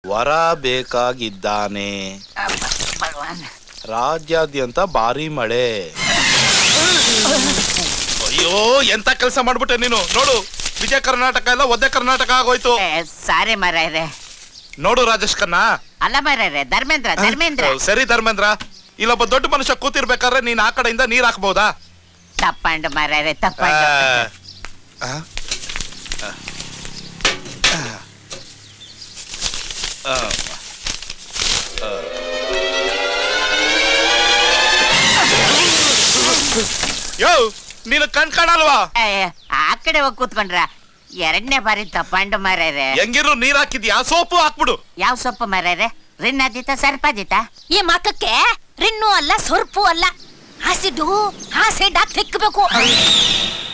ವರ ಬೇಕಾಗಿದ್ದಾನೆ. ಭಗವಾನ್. ರಾಜ್ಯಾದ್ಯಂತ ಭಾರಿ ಮಳೆ. ಅಯ್ಯೋ ಎಂತ ಕೆಲಸ ಮಾಡ್ಬಿಟ್ಟೆ ನೀನು. ನೋಡು, ವಿಜಯ ಕರ್ನಾಟಕ ಎಲ್ಲ ಒದ್ದೆ ಕರ್ನಾಟಕ ಆಗೋಯ್ತು. ಸಾರಿ ಮಾರಾಯ್ರೆ. ನೋಡು ರಾಜೇಶ್ ಖನ್ನಾ. ಅಲ್ಲ ಮಾರಾಯ್ರೆ, ಧರ್ಮೇಂದ್ರ. ಸರಿ ಧರ್ಮೇಂದ್ರ, ಇಲ್ಲೊಬ್ಬ ದೊಡ್ಡ ಮನುಷ್ಯ ಕೂತಿರ್ಬೇಕಾದ್ರೆ ನೀನ್ ಆ ಕಡೆಯಿಂದ ನೀರ್ ಹಾಕ್ಬಹುದಾ? ತಪ್ಪಂಡು ಮಾರಾಯ್ರೆ, ತಪ್ಪಂಡು. ಯೋ, ನೀನು ಕಾಣಲ್ವಾ? ಆ ಕಡೆ ಹೋಗಿ ಕೂತ್ಕೊಂಡ್ರ. ಎರಡನೇ ಬಾರಿ ತಪ್ಪಂಡು ಮಾರಾಯ್ರೆ. ಹೆಂಗಿರು ನೀರ್ ಹಾಕಿದ್ಯಾ? ಸೋಪು ಹಾಕ್ಬಿಡು. ಯಾವ ಸೊಪ್ಪು ಮಾರಾಯ್ರೆ? ರಿನ್ನಾದಿತ್ತ ಸರ್ಪಾದಿತ್ತ? ಈ ಮಕ್ಕಕ್ಕೆ ರಿನ್ನು ಅಲ್ಲ, ಸೊರ್ಪು ಅಲ್ಲ, ಆಸಿಡ್ ಹಾಕಿ ತಿಕ್ಕಬೇಕು.